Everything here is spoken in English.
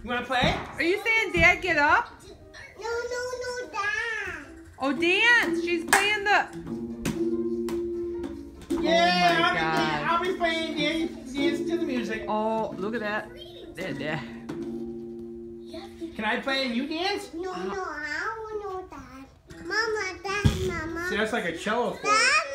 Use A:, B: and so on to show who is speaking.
A: You want to play?
B: Are you saying, Dad, get up?
C: No, Dad.
B: Oh, dance. She's playing the...
A: Yeah,
B: my God.
A: I'll be playing dance to the music.
B: Oh, look at that. There.
A: Can I play and you dance?
C: No, I don't know that. Mama, Dad, Mama.
A: See, that's like a cello chord.
C: Dad.